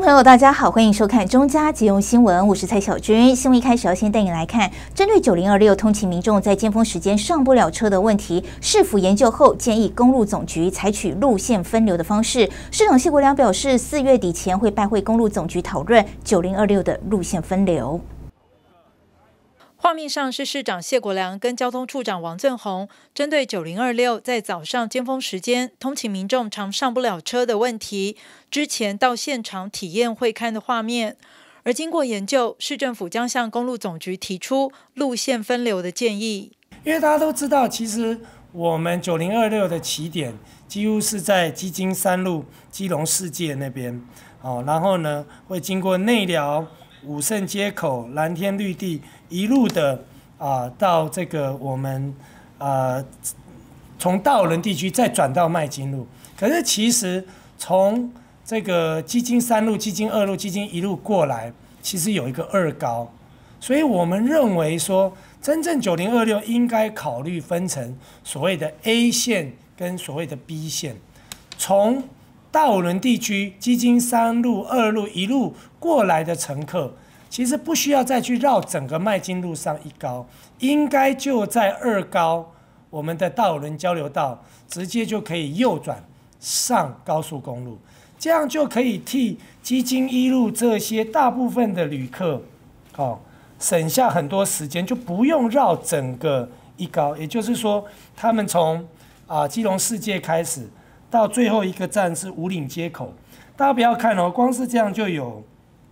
朋友，大家好，欢迎收看中嘉即用新闻，我是蔡小军。新闻一开始要先带你来看，针对9026通勤民众在尖峰时间上不了车的问题，市府研究后建议公路总局采取路线分流的方式。市长谢国良表示，4月底前会拜会公路总局讨论9026的路线分流。 画面上是市长谢国良跟交通处长王赠宏针对9026在早上尖峰时间通勤民众常上不了车的问题，之前到现场体验会勘的画面。而经过研究，市政府将向公路总局提出路线分流的建议。 因为大家都知道，其实我们9026的起点几乎是在基金山路基隆世界那边，然后呢会经过内寮、武圣街口、蓝天绿地，一路的到这个我们从大武仑地区再转到麦金路。可是其实从这个基金3路、基金2路、基金1路过来，其实有一个2高，所以我们认为说，真正9026应该考虑分成所谓的 A 线跟所谓的 B 线，从大武仑地区基金3路、2路、1路过来的乘客，其实不需要再去绕整个麦金路上1高，应该就在2高我们的大武仑交流道直接就可以右转上高速公路，这样就可以替基金1路这些大部分的旅客，省下很多时间，就不用绕整个1高。也就是说，他们从基隆世界开始，到最后一个站是武岭街口。大家不要看哦，光是这样就有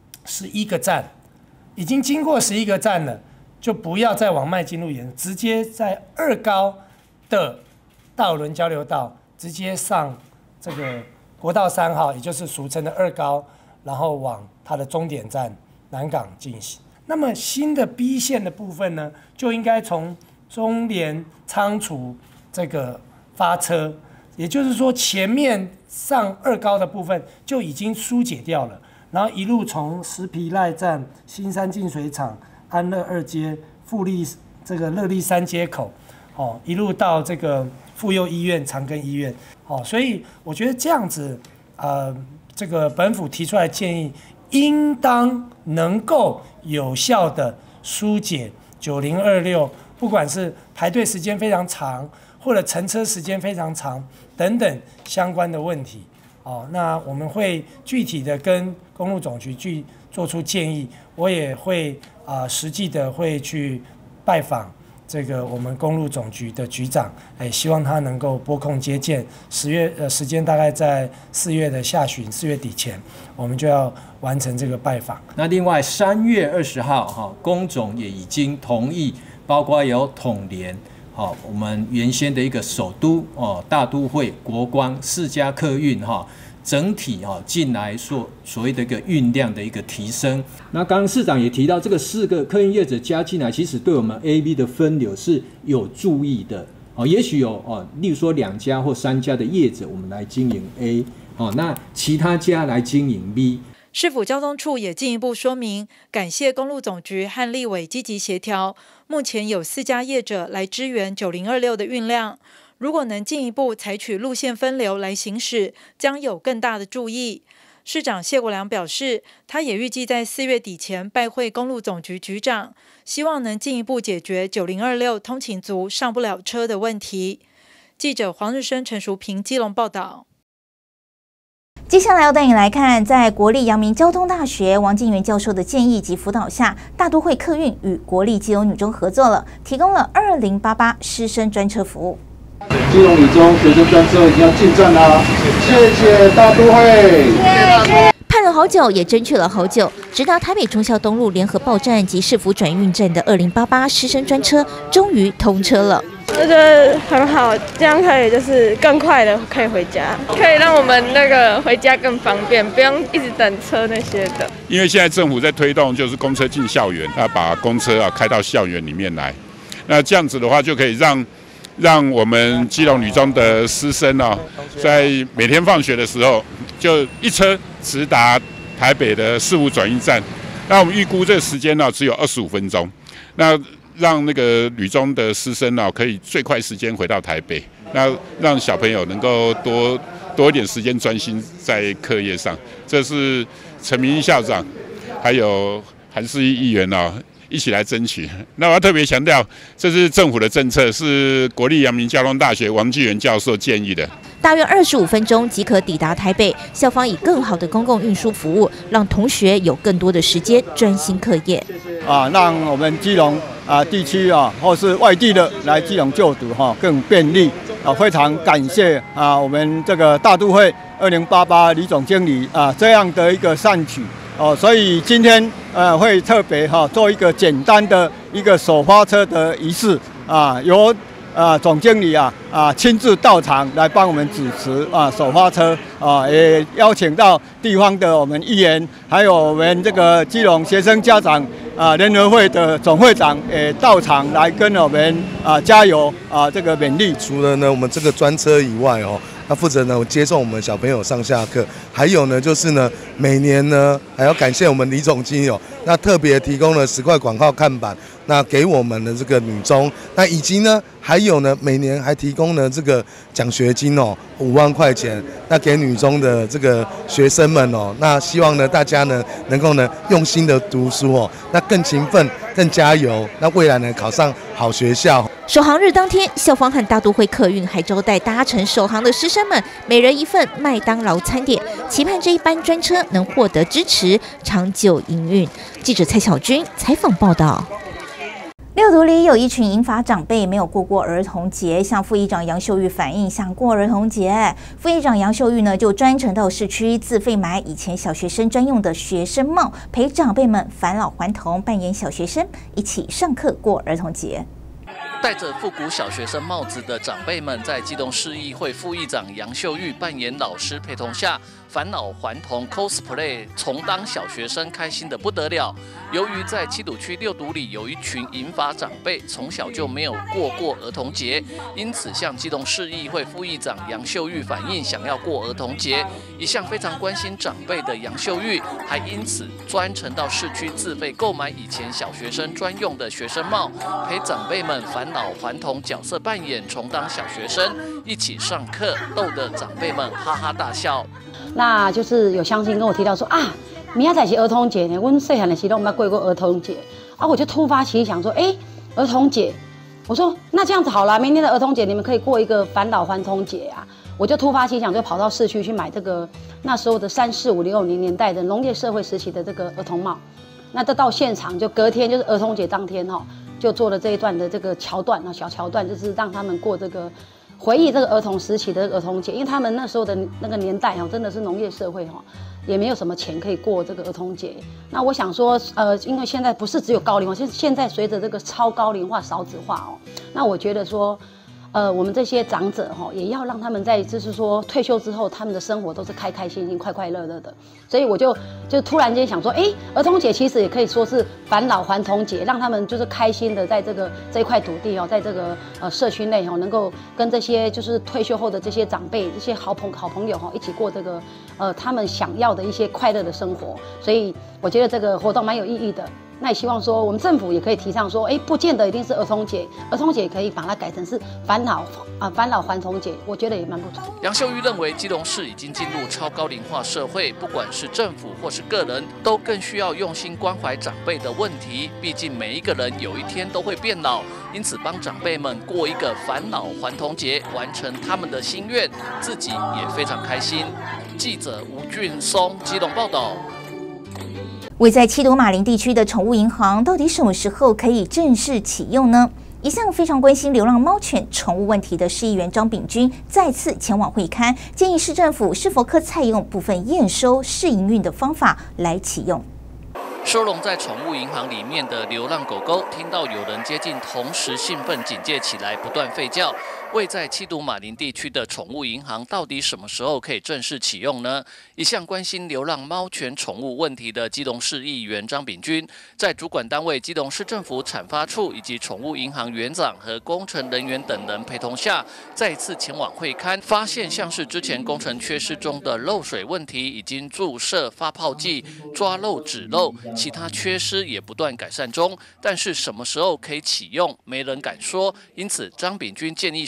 11个站，已经经过11个站了，就不要再往麦金路沿，直接在2高的大武仑交流道直接上这个国道3号，也就是俗称的2高，然后往它的终点站南港进行。那么新的 B 线的部分呢，就应该从中联仓储这个发车，也就是说前面上2高的部分就已经疏解掉了，然后一路从石皮赖站、新山净水厂、安乐2街、富丽这个乐利3街口，一路到这个妇幼医院、长庚医院，所以我觉得这样子，这个本府提出来的建议，应当能够有效的疏解9026，不管是排队时间非常长，或者乘车时间非常长等等相关的问题。那我们会具体的跟公路总局去做出建议，我也会实际的会去拜访这个我们公路总局的局长，希望他能够拨空接见。时间大概在4月的下旬，4月底前，我们就要完成这个拜访。 那另外3月20号，公总也已经同意，包括有统联，我们原先的一个首都大都会、国光4家客运整体进来所谓的一个运量的一个提升。那刚刚市长也提到，这个4个客运业者加进来，其实对我们 A、B 的分流是有注意的。也许有例如说2家或3家的业者，我们来经营 A，那其他家来经营 B。 市府交通处也进一步说明，感谢公路总局和立委积极协调，目前有4家业者来支援9026的运量。如果能进一步采取路线分流来行驶，将有更大的注意。市长谢国良表示，他也预计在4月底前拜会公路总局局长，希望能进一步解决9026通勤族上不了车的问题。记者黄日升、陈淑平基隆报道。 接下来要带你来看，在国立阳明交通大学王金元教授的建议及辅导下，大都会客运与国立基隆女中合作了，提供了2088师生专车服务。 基隆女中学生专车已经要进站啦，谢谢大都会。 盼了好久，也争取了好久，直达台北忠孝东路联合报站及市府转运站的2088师生专车终于通车了。 我觉得很好，这样可以就是更快的可以回家，可以让我们那个回家更方便，不用一直等车那些的。 因为现在政府在推动就是公车进校园，把公车开到校园里面来，那这样子的话就可以让我们基隆女中的师生在每天放学的时候就一车直达台北的市府转运站。那我们预估这个时间只有25分钟，那让那个女中的师生可以最快时间回到台北，那让小朋友能够多一点时间专心在课业上。这是陈明义校长还有韩世义议员一起来争取。那我要特别强调，这是政府的政策，是国立阳明交通大学王纪元教授建议的。 大约25分钟即可抵达台北，校方以更好的公共运输服务，让同学有更多的时间专心课业。 让我们基隆地区或是外地的来基隆就读更便利。非常感谢我们这个大都会2088李总经理这样的一个善举。所以今天会特别做一个简单的一个手发车的仪式由总经理亲自到场来帮我们主持手发车也邀请到地方的我们议员，还有我们这个基隆学生家长联合会的总会长也到场来跟我们加油这个勉励。 除了呢我们这个专车以外那负责呢接送我们小朋友上下课，还有呢就是呢每年呢还要感谢我们李总经理那特别提供了10块广告看板，那给我们的这个女中，那以及呢还有呢每年还提供了这个奖学金5万块钱，那给女中的这个学生们那希望呢大家呢能够呢用心的读书那更勤奋更加油，那未来呢考上好学校。 首航日当天，校方和大都会客运还招待搭乘首航的师生们每人一份麦当劳餐点，期盼这一班专车能获得支持，长久营运。记者蔡小军采访报道。六都里有一群银发长辈没有过儿童节，向副议长杨秀玉反映想过儿童节。副议长杨秀玉呢就专程到市区自费买以前小学生专用的学生帽，陪长辈们返老还童，扮演小学生，一起上课过儿童节。 戴着复古小学生帽子的长辈们，在基隆市议会副议长杨秀玉扮演老师陪同下，返老还童 cosplay， 重当小学生，开心得不得了。由于在七堵区六堵里有一群银发长辈，从小就没有过儿童节，因此向基隆市议会副议长杨秀玉反映想要过儿童节。一向非常关心长辈的杨秀玉，还因此专程到市区自费购买以前小学生专用的学生帽，陪长辈们返老还童角色扮演，重当小学生，一起上课，逗得长辈们哈哈大笑。 那就是有乡亲跟我提到说明仔载是儿童节呢，我们细汉的时候我们过儿童节我就突发奇想说，儿童节，我说那这样子好啦，明天的儿童节你们可以过一个返老还童节我就突发奇想，就跑到市区去买这个那时候的3、4、5、6、0年代的农业社会时期的这个儿童帽。那这到现场就隔天就是儿童节当天就做了这一段的这个桥段小桥段，就是让他们过这个回忆这个儿童时期的儿童节，因为他们那时候的那个年代真的是农业社会也没有什么钱可以过这个儿童节。那我想说因为现在不是只有高龄化，现在随着这个超高龄化少子化那我觉得说我们这些长者也要让他们在就是说退休之后，他们的生活都是开开心心、快快乐乐的。所以我就突然间想说，儿童节其实也可以说是返老还童节，让他们就是开心的在这一块土地在这个社区内能够跟这些就是退休后的这些长辈、这些好朋友一起过这个他们想要的一些快乐的生活。所以我觉得这个活动蛮有意义的。那也希望说，我们政府也可以提倡说，不见得一定是儿童节，儿童节也可以把它改成是返老还童节，我觉得也蛮不错。 杨秀玉认为，基隆市已经进入超高龄化社会，不管是政府或是个人，都更需要用心关怀长辈的问题。毕竟每一个人有一天都会变老，因此帮长辈们过一个返老还童节，完成他们的心愿，自己也非常开心。记者吴俊松基隆报道。 位在七堵马林地区的宠物银行，到底什么时候可以正式启用呢？一向非常关心流浪猫犬宠物问题的市议员张炳军再次前往会勘，建议市政府是否可采用部分验收试营运的方法来启用。 收容在宠物银行里面的流浪狗狗，听到有人接近，同时兴奋警戒起来，不断吠叫。位在七堵马林地区的宠物银行，到底什么时候可以正式启用呢？一向关心流浪猫犬宠物问题的基隆市议员张炳军，在主管单位基隆市政府产发处以及宠物银行园长和工程人员等人陪同下，再次前往会勘，发现像是之前工程缺失中的漏水问题，已经注射发泡剂抓漏止漏，其他缺失也不断改善中。但是什么时候可以启用，没人敢说。因此，张炳军建议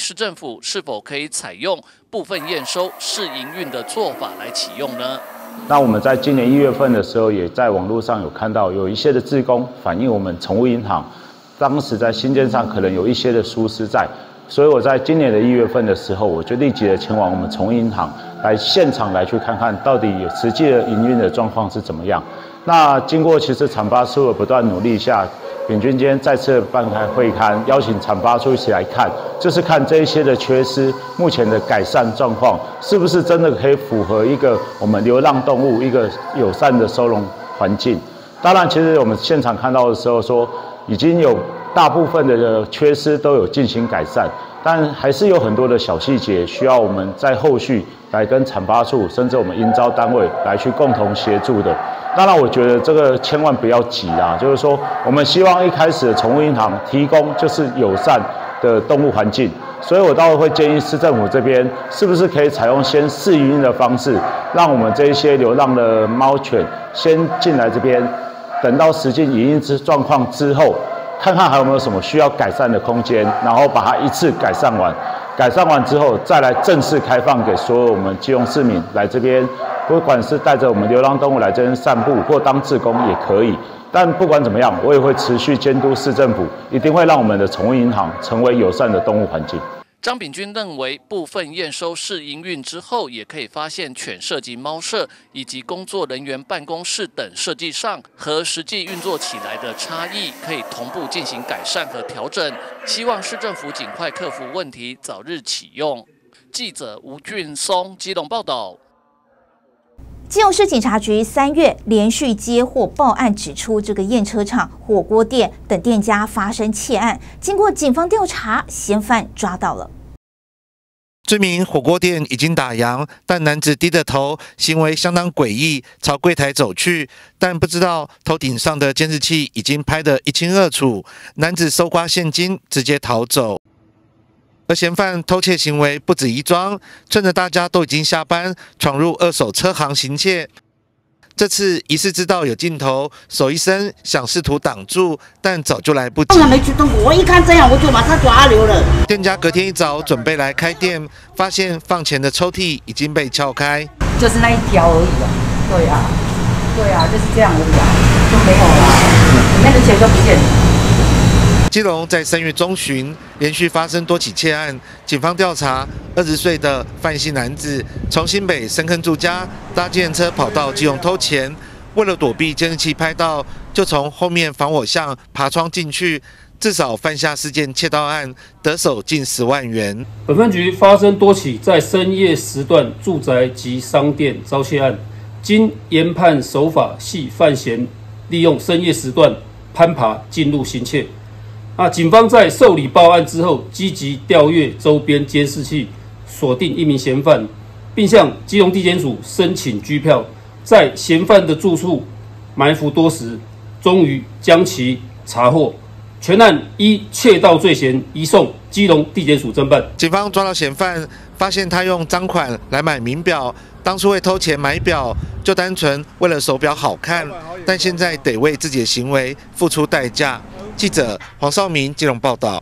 市政府是否可以采用部分验收试营运的做法来启用呢？ 那我们在今年1月份的时候，也在网络上有看到有一些的志工反映，我们宠物银行当时在新建上可能有一些的疏失在。所以我在今年的1月份的时候，我就立即的前往我们宠物银行来现场来去看看到底有实际的营运的状况是怎么样。那经过其实产发处的不断努力下，秉君今天再次办开会刊，邀请产发处一起来看，就是看这一些的缺失目前的改善状况是不是真的可以符合一个我们流浪动物一个友善的收容环境。当然，其实我们现场看到的时候说，已经有大部分的缺失都有进行改善，但还是有很多的小细节需要我们在后续来跟产发处，甚至我们营招单位来去共同协助的。当然，我觉得这个千万不要急啊，就是说我们希望一开始的宠物银行提供就是友善的动物环境，所以我倒会建议市政府这边是不是可以采用先试营运的方式，让我们这一些流浪的猫犬先进来这边，等到实际营运状况之后，看看还有没有什么需要改善的空间，然后把它一次改善完。改善完之后，再来正式开放给所有我们基隆市民来这边，不管是带着我们流浪动物来这边散步，或当志工也可以。但不管怎么样，我也会持续监督市政府，一定会让我们的宠物银行成为友善的动物环境。 张秉君认为，部分验收试营运之后，也可以发现犬舍及猫舍以及工作人员办公室等设计上和实际运作起来的差异，可以同步进行改善和调整。希望市政府尽快克服问题，早日启用。记者吴俊松基隆报道。 基隆市警察局3月连续接获报案，指出这个验车场、火锅店等店家发生窃案。经过警方调查，嫌犯抓到了。 知名火锅店已经打烊，但男子低着头，行为相当诡异，朝柜台走去。但不知道头顶上的监视器已经拍得一清二楚，男子搜刮现金，直接逃走。而嫌犯偷窃行为不止一桩，趁着大家都已经下班，闯入二手车行行窃。这次疑似知道有镜头，手一伸想试图挡住，但早就来不及。 没去动过，我一看这样，我就马上抓留了。 店家隔天一早准备来开店，发现放钱的抽屉已经被撬开， 就是那一条而已啊。对啊，就是这样而已啊，就没有了，那个钱都不见了。 基隆在3月中旬连续发生多起窃案，警方调查，20岁的范姓男子从新北深坑住家搭计程车跑到基隆偷钱，为了躲避监视器拍到，就从后面防火巷爬窗进去，至少犯下4件窃盗案，得手近10万元。 本分局发生多起在深夜时段住宅及商店遭窃案，经研判手法系犯嫌利用深夜时段攀爬进入行窃。警方在受理报案之后，积极调阅周边监视器，锁定1名嫌犯，并向基隆地检署申请拘票，在嫌犯的住处埋伏多时，终于将其查获。全案依窃盗罪嫌移送基隆地检署侦办。 警方抓到嫌犯，发现他用赃款来买名表，当初会偷钱买表，就单纯为了手表好看，但现在得为自己的行为付出代价。记者黄少明基隆报道。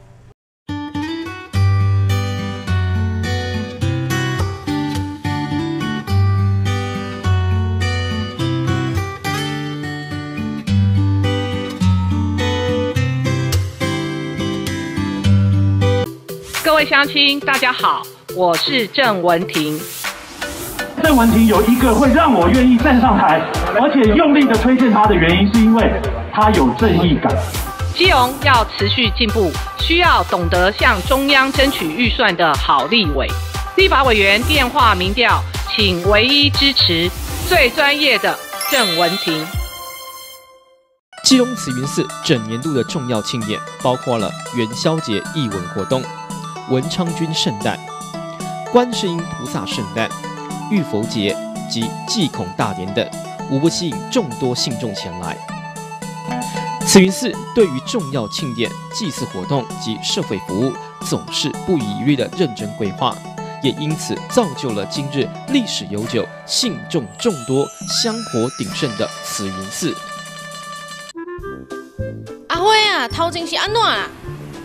各位乡亲，大家好，我是郑文婷。 郑文婷有一个会让我愿意站上台，而且用力的推荐他的原因，是因为他有正义感。 基隆要持续进步，需要懂得向中央争取预算的好立委。立法委员电话民调，请唯一支持最专业的郑文婷。 基隆慈云寺整年度的重要庆典，包括了元宵节艺文活动、文昌君圣诞、观世音菩萨圣诞、浴佛节及祭孔大典等，无不吸引众多信众前来。慈云寺对于重要庆典、祭祀活动及社会服务，总是不遗余力的认真规划，也因此造就了今日历史悠久、信众众多、香火鼎盛的慈云寺。 阿辉啊，头前是安怎啊？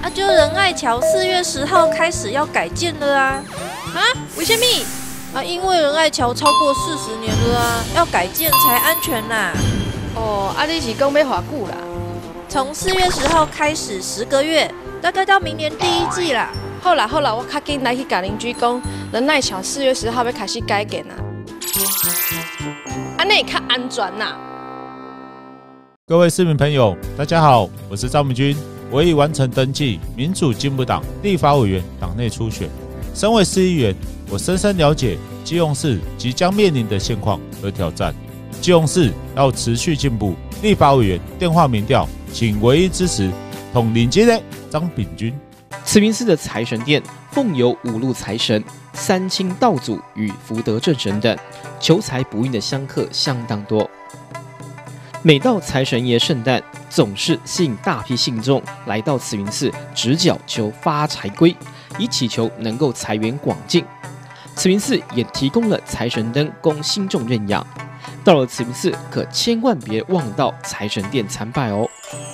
啊，就仁爱桥4月10号开始要改建了啊！啊，为什么？啊，因为仁爱桥超过40年了啊，要改建才安全啦。 哦，啊，你是讲要偌久啦？ 从4月10号开始10个月，大概到明年第1季啦。 好啦，我较紧来去甲邻居讲，仁爱桥4月10号要开始改建啦，安尼较安全啦。 各位市民朋友，大家好，我是赵明君，我已完成登记民主进步党立法委员党内初选。身为市议员，我深深了解基隆市即将面临的现况和挑战。基隆市要持续进步，立法委员电话民调，请唯一支持统领接的张炳君。 慈云寺的财神殿奉有5路财神、3清道祖与福德正神等，求财不孕的香客相当多。每到财神爷圣诞，总是吸引大批信众来到慈云寺直角求发财龟，以祈求能够财源广进。慈云寺也提供了财神灯供信众认养。到了慈云寺，可千万别忘到财神殿参拜哦。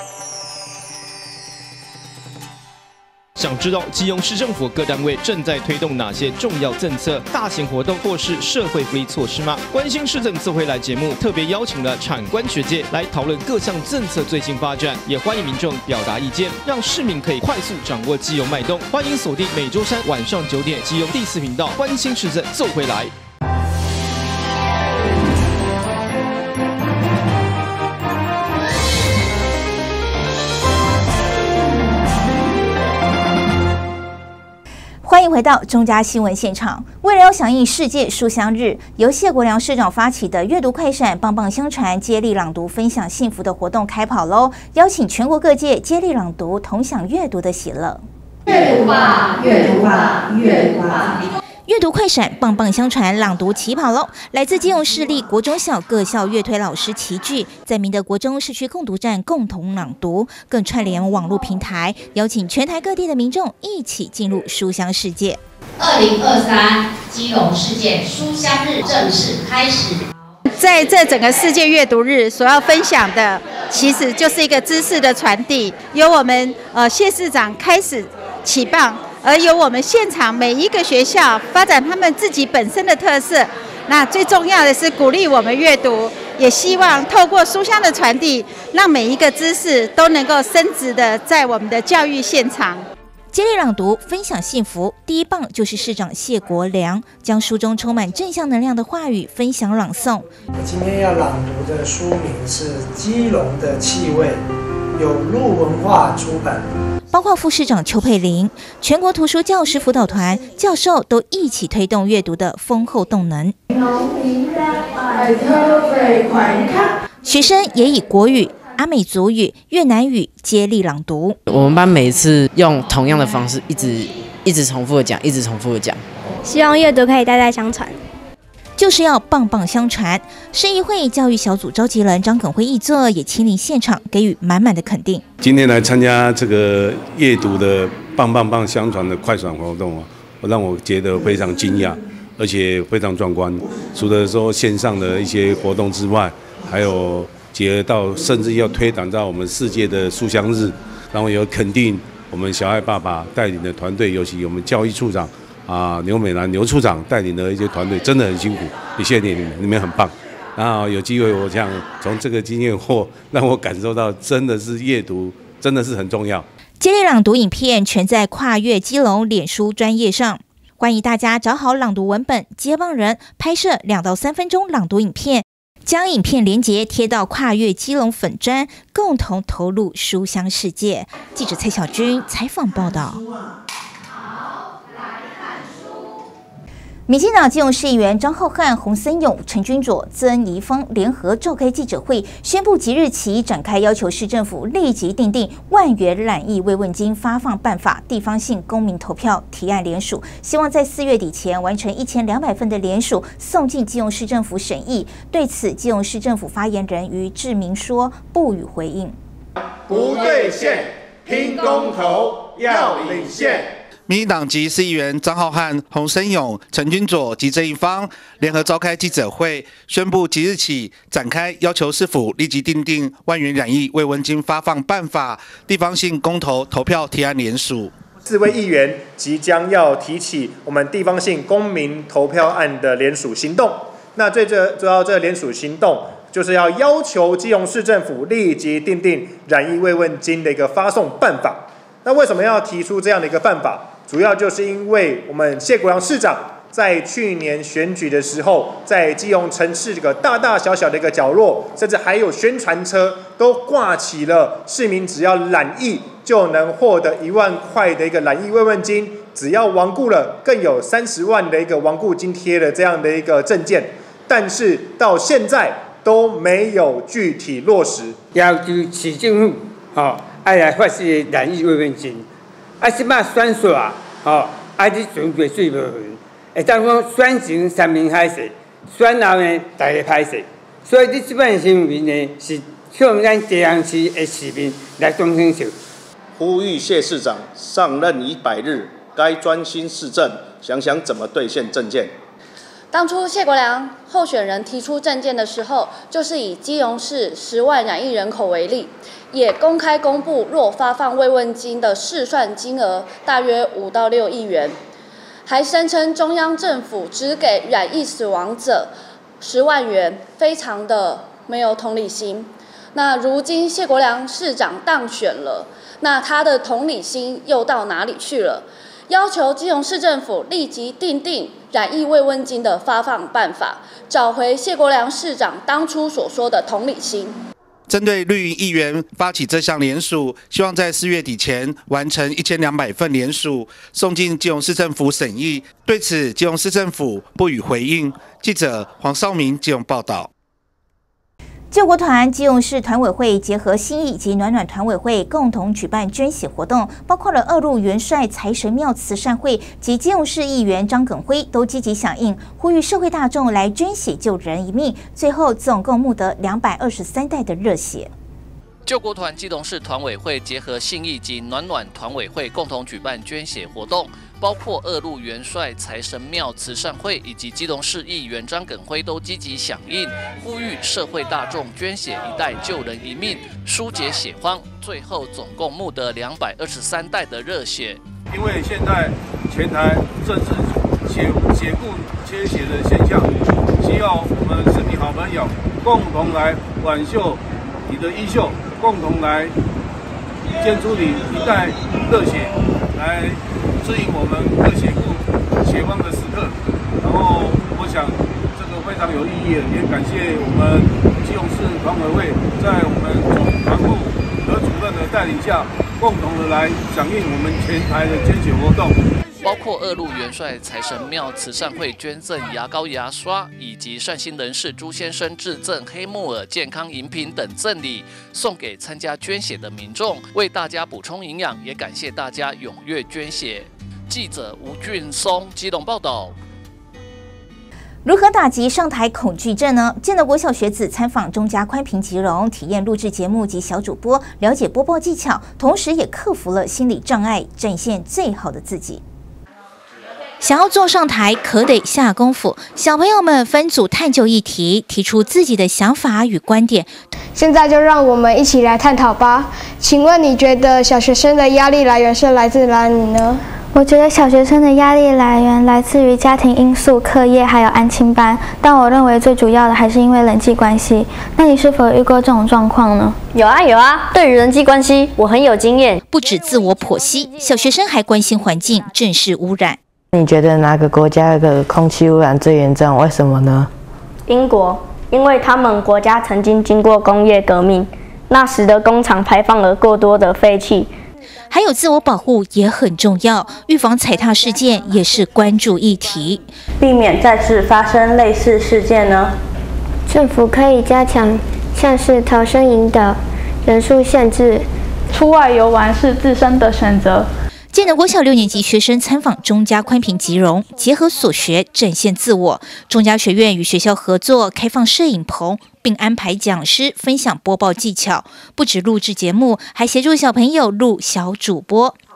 想知道基隆市政府各单位正在推动哪些重要政策、大型活动或是社会福利措施吗？关心市政自会来节目特别邀请了产官学界来讨论各项政策最新发展，也欢迎民众表达意见，让市民可以快速掌握基隆脉动。欢迎锁定每周3晚上9点基隆第4频道，关心市政自会来。 欢迎回到中嘉新闻现场。为了要响应世界书香日，由谢国良市长发起的阅读快闪棒棒相传接力朗读分享幸福的活动开跑喽！邀请全国各界接力朗读，同享阅读的喜乐。 阅读吧，阅读吧，阅读吧！ 阅读快闪棒棒相传朗读起跑喽！来自基隆市立国中小各校乐推老师齐聚，在明德国中市区共读站共同朗读，更串联网络平台，邀请全台各地的民众一起进入书香世界。 2023基隆世界书香日正式开始。 在这整个世界阅读日所要分享的，其实就是一个知识的传递，由我们谢市长开始起棒。而由我们现场每一个学校发展他们自己本身的特色，那最重要的是鼓励我们阅读，也希望透过书香的传递，让每一个知识都能够深植的在我们的教育现场。 接力朗读分享幸福，第一棒就是市长谢国良将书中充满正向能量的话语分享朗诵。 今天要朗读的书名是《基隆的气味》，由路文化出版。 包括副市长邱佩玲、全国图书教师辅导团教授都一起推动阅读的丰厚动能。学生也以国语、阿美族语、越南语接力朗读。 我们班每次用同样的方式，一直重复的讲，一直重复的讲。 希望阅读可以代代相传。 就是要棒棒相传。市议会教育小组召集人张耿辉议座也亲临现场，给予满满的肯定。 今天来参加这个阅读的棒棒棒相传的快闪活动让我觉得非常惊讶，而且非常壮观。除了说线上的一些活动之外，还有结合到甚至要推广到我们世界的书香日，然后有肯定我们小爱爸爸带领的团队，尤其我们教育处长。牛美兰牛处长带领的一些团队真的很辛苦，也谢谢你们很棒。然后有机会，我想从这个经验让我感受到，真的是阅读真的是很重要。 接力朗读影片全在跨越基隆脸书专页上，欢迎大家找好朗读文本，接棒人拍摄2到3分钟朗读影片，将影片连结贴到跨越基隆粉专，共同投入书香世界。记者蔡小军采访报道。民进党基隆市议员张浩瀚、洪森勇、陈君佐、曾宜芳联合召开记者会，宣布即日起展开要求市政府立即订定万元染疫慰问金发放办法，地方性公民投票提案联署，希望在4月底前完成1200份的联署，送进基隆市政府审议。对此，基隆市政府发言人于志明说不予回应。 不兑现，拼公投要领先。 民进党籍市议员张浩瀚、洪申勇、陈君佐及郑一方联合召开记者会，宣布即日起展开要求市府立即订定万元染疫慰问金发放办法，地方性公投投票提案联署。 4位议员即将要提起我们地方性公民投票案的联署行动。那最主要这个联署行动，就是要求基隆市政府立即订定染疫慰问金的一个发送办法。那为什么要提出这样的一个办法？主要就是因为我们谢国良市长在去年选举的时候，在基隆城市这个大大小小的一个角落，甚至还有宣传车都挂起了市民只要染疫就能获得1万块的一个染疫慰问金，只要亡故了更有30万的一个亡故津贴的这样的一个政见，但是到现在都没有具体落实。 要求市政府爱来发施染疫慰问金。即摆选数你准备水无匀，会当讲选前3面歹势，选后呢大家歹势，所以你即摆新闻呢是向咱地方市的市民来中听受。 呼吁谢市长上任100日，该专心市政，想想怎么兑现政见。 当初谢国良候选人提出政见的时候，就是以基隆市10万染疫人口为例，也公开公布若发放慰问金的试算金额大约5到6亿元，还声称中央政府只给染疫死亡者10万元，非常的没有同理心。那如今谢国良市长当选了，那他的同理心又到哪里去了？要求基隆市政府立即订定染疫慰问金的发放办法，找回谢国良市长当初所说的同理心。 针对绿营议员发起这项联署，希望在4月底前完成1200份联署，送进基隆市政府审议。对此，基隆市政府不予回应。记者黄少明基隆报道。 救国团基隆市团委会结合新义及暖暖团委会共同举办捐血活动，包括了2路元帅财神庙慈善会及基隆市议员张耿辉都积极响应，呼吁社会大众来捐血救人一命。最后总共募得223袋的热血。 救国团基隆市团委会结合信义及暖暖团委会共同举办捐血活动，包括2路元帅财神庙慈善会以及基隆市议员张耿辉都积极响应，呼吁社会大众捐血1袋救人一命，疏解血荒。最后总共募得223袋的热血。 因为现在全台正是血库缺血的现象，需要我们市民好朋友共同来挽救你的衣袖，共同来捐出你1袋热血，来指引我们各血库血荒的时刻。然后我想这个非常有意义，也感谢我们基隆市团委会在我们总团部何主任的带领下，共同的来响应我们全台的捐血活动。 包括2路元帅财神庙慈善会捐赠牙膏、牙刷，以及善心人士朱先生致赠黑木耳健康饮品等赠礼，送给参加捐血的民众，为大家补充营养，也感谢大家踊跃捐血。记者吴俊松基隆报道。 如何打击上台恐惧症呢？建德国小学子参访中嘉宽屏吉荣，体验录制节目及小主播，了解播报技巧，同时也克服了心理障碍，展现最好的自己。想要坐上台，可得下功夫。小朋友们分组探究议题，提出自己的想法与观点。 现在就让我们一起来探讨吧。请问你觉得小学生的压力来源是来自哪里呢？ 我觉得小学生的压力来源来自于家庭因素、课业还有安亲班，但我认为最主要的还是因为人际关系。那你是否有遇过这种状况呢？ 有啊，对于人际关系我很有经验。 不止自我剖析，小学生还关心环境、正视污染。 你觉得哪个国家的空气污染最严重？为什么呢？ 英国，因为他们国家曾经经过工业革命，那时的工厂排放了过多的废气。 还有自我保护也很重要，预防踩踏事件也是关注议题。 避免再次发生类似事件呢？ 政府可以加强像是逃生引导、人数限制。 出外游玩是自身的选择。 建德国小6年级学生参访中嘉宽屏吉荣，结合所学展现自我。中嘉学院与学校合作开放摄影棚，并安排讲师分享播报技巧，不止录制节目，还协助小朋友录小主播。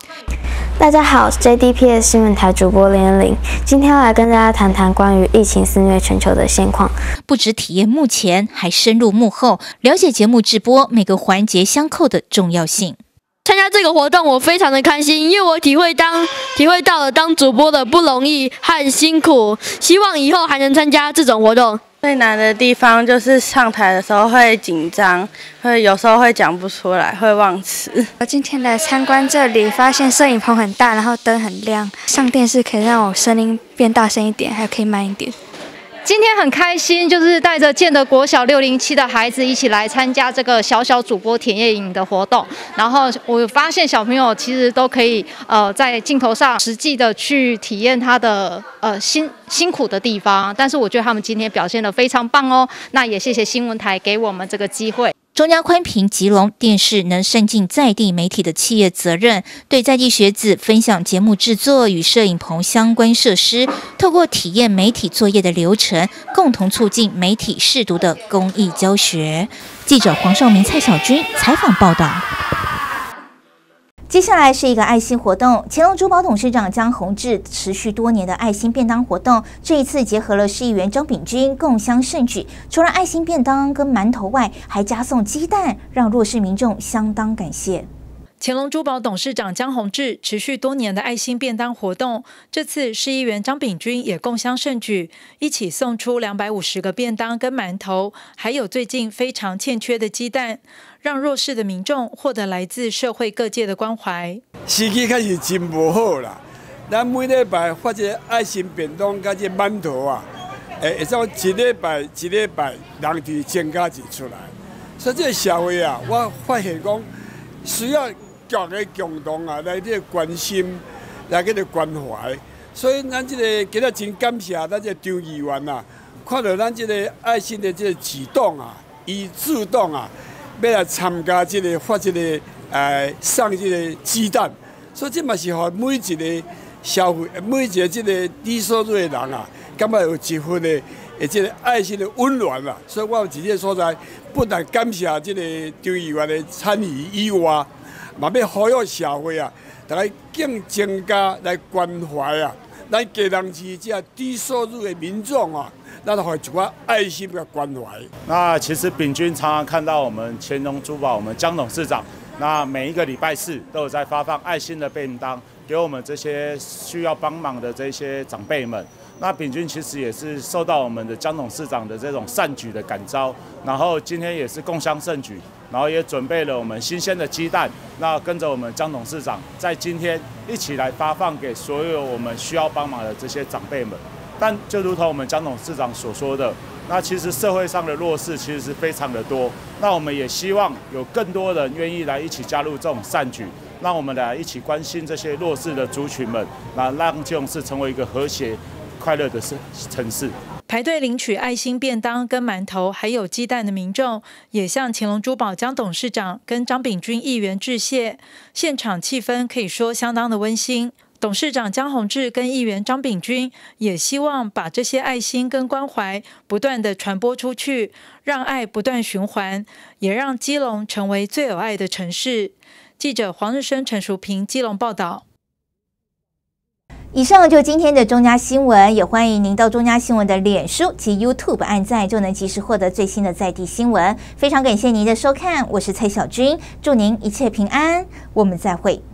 大家好，我是 JDPS 新闻台主播连玲，今天要来跟大家谈谈关于疫情肆虐全球的现况。 不止体验幕前，还深入幕后，了解节目直播每个环节相扣的重要性。 参加这个活动，我非常的开心，因为我体会到了当主播的不容易和辛苦，希望以后还能参加这种活动。 最难的地方就是上台的时候会紧张，有时候会讲不出来，会忘词。 我今天来参观这里，发现摄影棚很大，然后灯很亮，上电视可以让我声音变大声一点，还可以慢一点。 今天很开心，就是带着建德国小607的孩子一起来参加这个小小主播田野营的活动。然后我发现小朋友其实都可以在镜头上实际的去体验他的辛苦的地方，但是我觉得他们今天表现得非常棒哦。那也谢谢新闻台给我们这个机会。 中嘉宽频吉隆电视能善尽在地媒体的企业责任，对在地学子分享节目制作与摄影棚相关设施，透过体验媒体作业的流程，共同促进媒体识读的公益教学。记者黄少明、蔡小军采访报道。接下来是一个爱心活动，乾隆珠宝董事长江宏志持续多年的爱心便当活动，这一次结合了市议员张炳军共襄盛举，除了爱心便当跟馒头外，还加送鸡蛋，让弱势民众相当感谢。 乾隆珠宝董事长江宏志持续多年的爱心便当活动，这次市议员张炳军也共襄盛举，一起送出250个便当跟馒头，还有最近非常欠缺的鸡蛋，让弱势的民众获得来自社会各界的关怀。 时机开始真无好啦，咱每礼拜发这爱心便当甲这馒头啊，会从一礼拜人伫增加一出来，所以这个社会啊，我发现讲需要各个共同啊来这关心，来这个关怀，所以咱这个今日真感谢咱这张议员啊，看到咱这个爱心的这个举动啊，伊主动啊。要来参加这个发这个送这个鸡蛋，所以这嘛是互每一个消费、每一个这个低收入的人啊，感觉有一份的这个爱心的温暖啦。所以我伫这个所在，不但感谢这个张议员的参与以外，嘛要呼吁社会啊，大家更增加来关怀啊，咱嘉南市这低收入的民众啊。那会主要爱心的关怀。 那其实炳军常常看到我们乾隆珠宝，我们江董事长，那每一个礼拜四都有在发放爱心的便当给我们这些需要帮忙的这些长辈们。那炳军其实也是受到我们的江董事长的这种善举的感召，然后今天也是共襄盛举，然后也准备了我们新鲜的鸡蛋，那跟着我们江董事长在今天一起来发放给所有我们需要帮忙的这些长辈们。但就如同我们江董事长所说的，那其实社会上的弱势其实是非常的多。那我们也希望有更多人愿意来一起加入这种善举，让我们来一起关心这些弱势的族群们，那让基隆市成为一个和谐、快乐的城市。 排队领取爱心便当跟馒头还有鸡蛋的民众，也向乾隆珠宝江董事长跟张炳军议员致谢。现场气氛可以说相当的温馨。董事长江宏志跟议员张炳军也希望把这些爱心跟关怀不断的传播出去，让爱不断循环，也让基隆成为最有爱的城市。记者黄日升、陈淑平基隆报道。 以上就今天的中嘉新闻，也欢迎您到中嘉新闻的脸书及 YouTube 按赞，就能及时获得最新的在地新闻。非常感谢您的收看，我是蔡小军，祝您一切平安，我们再会。